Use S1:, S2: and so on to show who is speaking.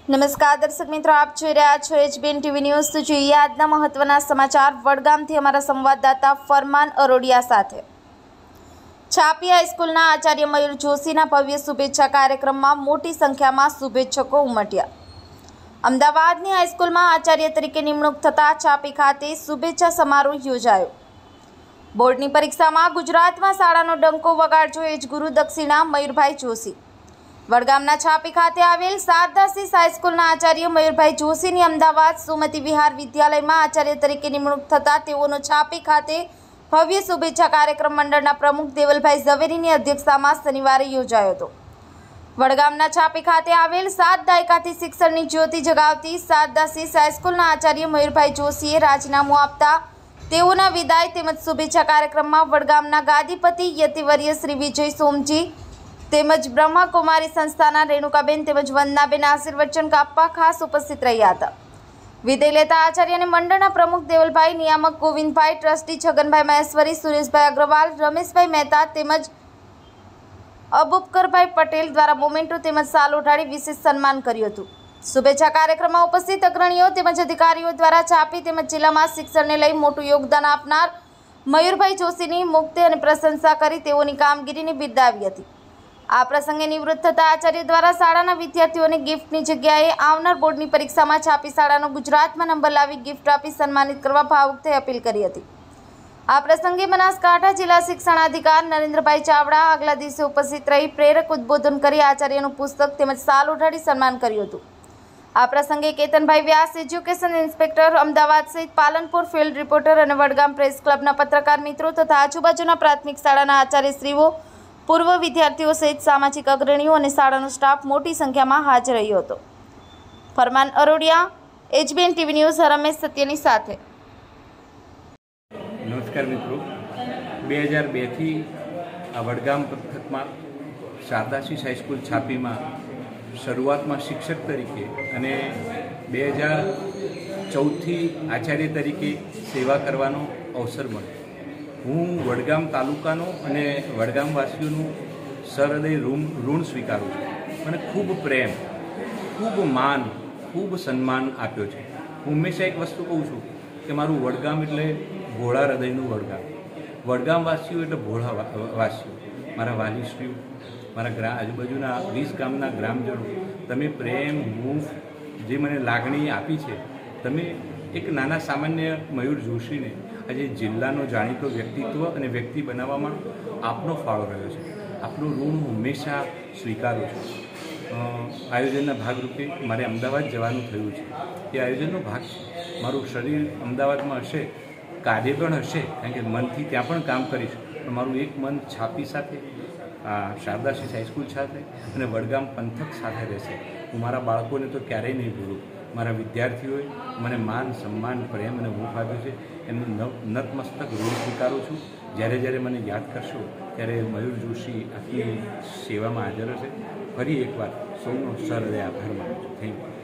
S1: નમસ્કાર દર્શક મિત્રો, આપ જોઈ રહ્યા છો HBN TV ન્યૂઝ। તો જોઈએ આજના મહત્વના સમાચાર વડગામથી અમારા સંવાદદાતા ફરમાન અરોડિયા સાથે। છાપી હાઈસ્કૂલના આચાર્ય મયુર જોશીના ભવ્ય શુભેચ્છા કાર્યક્રમમાં મોટી સંખ્યામાં શુભેચ્છકો ઉમટ્યા। અમદાવાદની હાઈસ્કૂલમાં આચાર્ય તરીકે નિમણૂક થતા છાપી ખાતે શુભેચ્છા સમારોહ યોજાયો। બોર્ડની પરીક્ષામાં ગુજરાતમાં શાળાનો ડંકો વગાડજો એ જ ગુરુ દક્ષિણા મયુરભાઈ જોશી। વડગામના છાપી ખાતે આવેલ શારદાશીષ હાઈસ્કૂલના આચાર્ય મયુરભાઈ જોશીની અમદાવાદ સુમતિ વિહાર વિદ્યાલયમાં આચાર્ય તરીકે નિમણૂક થતાં તેઓનો છાપી ખાતે ભવ્ય શુભેચ્છા કાર્યક્રમ મંડળના પ્રમુખ દેવલભાઈ ઝવેરીની અધ્યક્ષતામાં શનિવારે યોજાયો હતો। વડગામના છાપી ખાતે આવેલ 7 દાયકાથી શિક્ષણની જ્યોતિ જગાવતી શારદાશીષ હાઈસ્કૂલના આચાર્ય મયુરભાઈ જોશીએ રાજીનામું આપતા તેઓના વિદાય તેમજ શુભેચ્છા કાર્યક્રમમાં વડગામના ગાદીપતિ યતિવર્ય શ્રી વિજય સોમજી તેમજ બ્રહ્માકુમારી સંસ્થાના રેણુકાબેન તેમજ વંદનાબેન આશીર્વચન આપવા ખાસ ઉપસ્થિત રહ્યા હતા। વિદાય લેતા આચાર્ય અને મંડળના પ્રમુખ દેવલભાઈ, નિયામક ગોવિંદભાઈ, ટ્રસ્ટી છગનભાઈ મહેશ્વરી, સુરેશભાઈ અગ્રવાલ, રમેશભાઈ મહેતા તેમજ અબુબકરભાઈ પટેલ દ્વારા મોમેન્ટો તેમજ શાલ ઓઢાડી વિશેષ સન્માન કર્યું હતું। શુભેચ્છા કાર્યક્રમમાં ઉપસ્થિત અગ્રણીઓ તેમજ અધિકારીઓ દ્વારા છાપી તેમજ જિલ્લામાં શિક્ષણને લઈ મોટું યોગદાન આપનાર મયુરભાઈ જોશીની મુક્તિ અને પ્રશંસા કરી તેઓની કામગીરીને બિરદાવી હતી। આ પ્રસંગે નિવૃત્ત થતા આચાર્ય દ્વારા શાળાના વિદ્યાર્થીઓને ગિફ્ટની જગ્યાએ આવનાર બોર્ડની પરીક્ષામાં છાપી શાળાનો ગુજરાતમાં નંબર લાવી ગિફ્ટ આપી સન્માનિત કરવા ભાવુક થઈ અપીલ કરી હતી। આ પ્રસંગે બનાસકાંઠા જિલ્લા શિક્ષણાધિકારી નરેન્દ્રભાઈ ચાવડા આગલા દિવસે ઉપસ્થિત રહી પ્રેરક ઉદ્બોધન કરી આચાર્યનું પુસ્તક તેમજ શાલ ઓઢાડી સન્માન કર્યું હતું। આ પ્રસંગે કેતનભાઈ વ્યાસ, એજ્યુકેશન ઇન્સ્પેક્ટર અમદાવાદ સહિત પાલનપુર ફિલ્ડ રિપોર્ટર અને વડગામ પ્રેસ ક્લબના પત્રકાર મિત્રો તથા આજુબાજુના પ્રાથમિક શાળાના આચાર્યશ્રીઓ, પૂર્વ વિદ્યાર્થીઓ સહિત સામાજિક અગ્રણીઓ અને શાળાનો સ્ટાફ મોટી સંખ્યામાં હાજર રહ્યો હતો। Farman Arodiya, HBN TV news, Ramesh સત્યની સાથે।
S2: નમસ્કાર મિત્રો, 2002થી આ વડગામ પંથકમાં શારદાશીષ હાઈસ્કૂલ છાપીમાં શરૂઆતમાં શિક્ષક તરીકે અને 2014થી આચાર્ય તરીકે સેવા કરવાનો અવસર મળ્યો। હું વડગામ તાલુકાનો અને વડગામવાસીઓનું સહૃદય ઋણ સ્વીકારું છું। મને ખૂબ પ્રેમ, ખૂબ માન, ખૂબ સન્માન આપ્યો છે। હું હંમેશા એક વસ્તુ કહું છું કે મારું વડગામ એટલે ભોળા હૃદયનું વડગામ, વડગામવાસીઓ એટલે ભોળા વાસીઓ, મારા વાલીશ્રીઓ, મારા આજુબાજુના 20 ગામના ગ્રામજનો, તમે પ્રેમ, હૂંફ જે મને લાગણી આપી છે, તમે એક નાના સામાન્ય મયુર જોશીને આજે જિલ્લાનો જાણીતો વ્યક્તિત્વ અને વ્યક્તિ બનાવવામાં આપનો ફાળો રહ્યો છે। આપનું ઋણ હું હંમેશા સ્વીકારું છું। આયોજનના ભાગરૂપે મારે અમદાવાદ જવાનું થયું છે। એ આયોજનનો ભાગ છે। મારું શરીર અમદાવાદમાં હશે, કાર્ય પણ હશે, કારણ કે મનથી ત્યાં પણ કામ કરીશ, પણ મારું એક મન છાપી સાથે, શારદાશીષ હાઈસ્કૂલ સાથે અને વડગામ પંથક સાથે રહેશે। હું મારા બાળકોને તો ક્યારેય નહીં ભૂલું। મારા વિદ્યાર્થીઓએ મને માન, સન્માન, પ્રેમ અને હૂંફ આપ્યો છે, એમનું નતમસ્તક ઋણ સ્વીકારું છું। જ્યારે જ્યારે મને યાદ કરશો ત્યારે મયુર જોશી આપની સેવામાં હાજર હશે। ફરી એકવાર સૌનો સહૃદય આભાર માનું છું। Thank you.